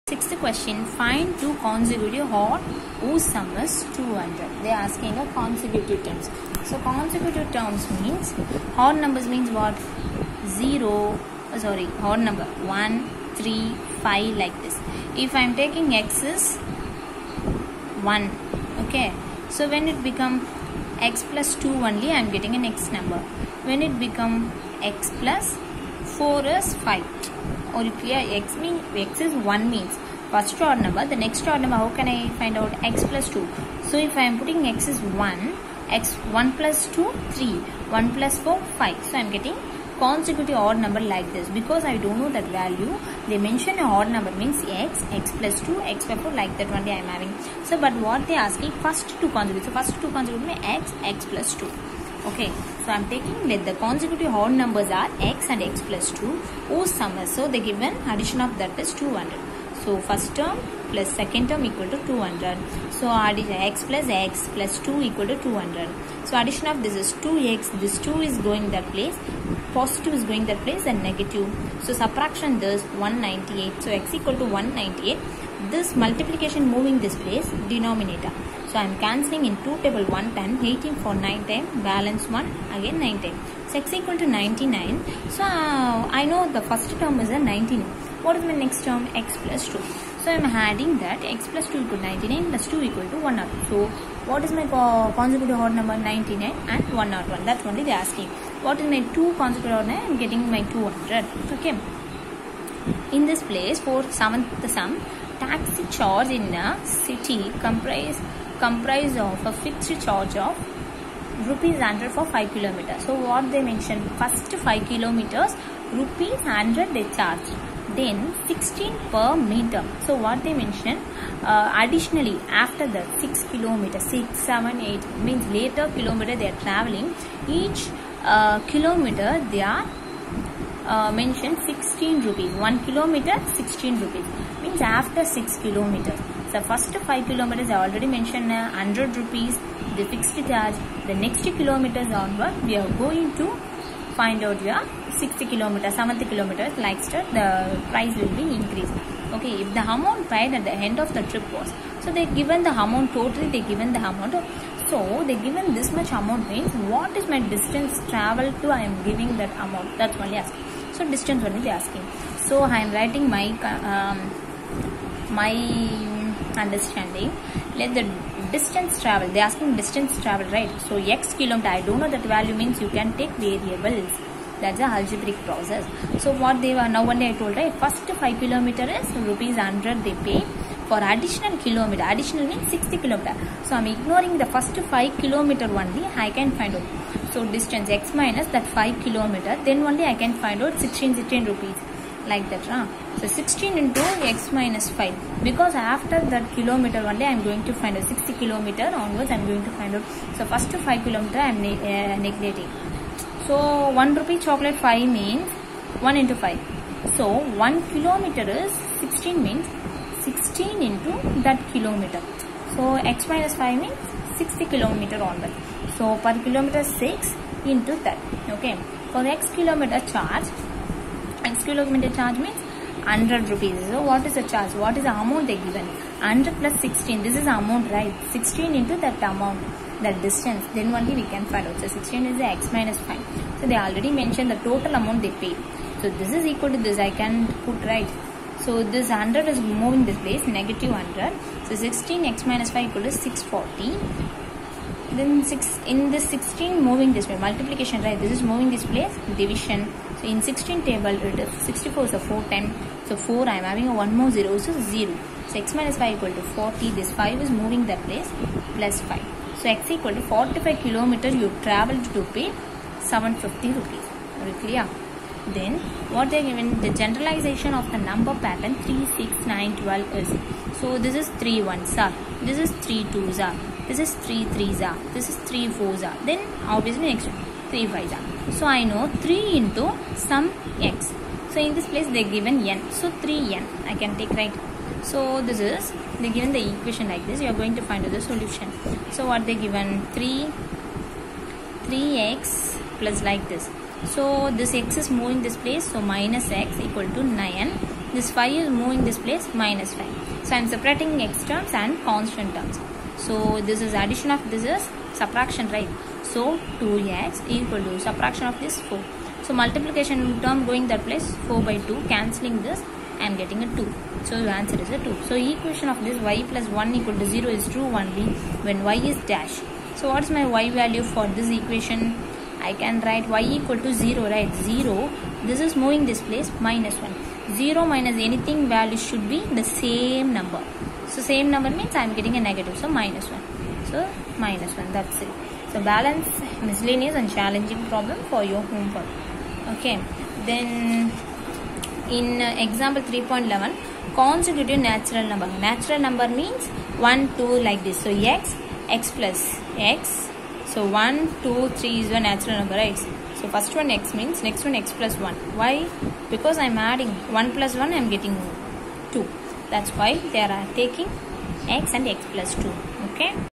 Sixth question, find two consecutive odd whose sum is 200. They are asking a consecutive terms. So consecutive terms means odd numbers means what? Odd number 1, 3, 5 like this. If I am taking x is 1, okay. So when it become x plus 2 only, I am getting an x number. When it become x plus 4 is 5. Or if x is 1 means first odd number, the next odd number, how can I find out? X plus 2. So if I am putting x is 1, x 1 plus 2, 3, 1 plus 4, 5. So I am getting consecutive odd number like this. Because I don't know that value, they mention an odd number means x plus 2, x plus 4, like that only I am having. So but what they asking, first two consecutive. So first two consecutive means x plus 2. Okay, so I am taking let the consecutive odd numbers are x and x plus 2 whose sum is, so they given addition of that is 200. So first term plus second term equal to 200. So addition x plus 2 equal to 200. So addition of this is 2x, this 2 is going that place, positive is going that place, and negative. So subtraction this 198. So x equal to 198. This multiplication moving this place, denominator. So I am cancelling in 2 table 1 time, 18 for 9 time, balance 1, again 9 time. So x equal to 99. So I know the first term is a 99. What is my next term? X plus 2. So I am adding that x plus 2 equal to 99 plus 2 equal to 101. So what is my consecutive odd number? 99 and 101. That's only they are asking. What is my two consecutive odd number? I am getting my 200. Okay. In this place, for seventh sum, taxi charge in a city comprise of a fixed charge of rupees 100 for 5 kilometers. So what they mention, first 5 kilometers rupees 100 they charge, then 16 per meter. So what they mention, additionally after the 6 kilometers, 6, 7, 8 means later kilometer they are traveling, each kilometer they are mentioned 16 rupees. 1 kilometer 16 rupees means after 6 kilometers. So first 5 kilometers I already mentioned 100 rupees the fixed charge. The next kilometers onward we are going to find out your 60 kilometers, 70 kilometers, like that the price will be increased. Okay, if the amount paid at the end of the trip was, so they given the amount totally, they given the amount. So they given this much amount means what is my distance travel to, I am giving that amount. That's only asking. So distance only they asking. So I am writing my understanding. Let the distance travel, they asking distance travel, right? So x kilometer, I don't know that value means you can take variables. That's a algebraic process. So what they were, now only I told, right? First 5 kilometer is rupees 100 they pay. For additional kilometer, additional means 60 kilometer. So I am ignoring the first 5 kilometer only, I can find out. So distance x minus that 5 kilometer, then only I can find out 16 rupees. Like that. So 16 into x minus 5. Because after that kilometer only I am going to find out 60 kilometer onwards I am going to find out. So first 5 kilometer I am neglecting. So 1 rupee chocolate 5 means 1 into 5. So 1 kilometer is 16 means 16 into that kilometer. So x minus 5 means 60 kilometer onwards. So per kilometer 6 into that. Okay. For x kilometer charge means 100 rupees. So what is the charge? What is the amount they given? 100 plus 16. This is the amount, right? 16 into that amount, that distance. Then only we can find out. So 16 is the x minus 5. So they already mentioned the total amount they paid. So this is equal to this. I can put right. So this 100 is moving this place, negative 100. So 16 x minus 5 equal to 640. Then 6 in this 16 moving this way, multiplication, right? This is moving this place, division. So in 16 table, it is 64 is a 4 time. So 4 I am having a 1 more 0, so 0. So x minus 5 equal to 40. This 5 is moving that place, plus 5. So x equal to 45 kilometers you traveled to pay 750 rupees. Very clear? Then what they given, the generalization of the number pattern 3, 6, 9, 12 is. So this is 3 ones are, this is 3 twos are, this is 3 threes are, this is 3 fours are. Then obviously next 3 fives are. So I know 3 into some x. So in this place they given n. So 3n I can take, right? So this is, they given the equation like this. You are going to find out the solution. So what they given, 3x plus like this. So this x is moving this place. So minus x equal to 9. this 5 is moving this place minus 5. So I am separating x terms and constant terms. So this is addition of this is subtraction, right? So 2x equal to subtraction of this 4. So multiplication term going that place, 4 by 2, cancelling this, I am getting a 2. So the answer is a 2. So equation of this y plus 1 equal to 0 is true only when y is dash. So what is my y value for this equation? I can write y equal to 0, right? 0, this is moving this place minus 1. 0 minus anything value should be the same number. So same number means I am getting a negative. So minus 1. So minus 1, that's it. So balance miscellaneous and challenging problem for your homework. Okay. Then in example 3.11, consecutive natural number. Natural number means 1, 2 like this. So x plus x. So 1, 2, 3 is a natural number, right? So first one x means next one x plus 1. Why? Because I am adding 1 plus 1, I am getting 2. That's why they are taking x and x plus 2. Okay.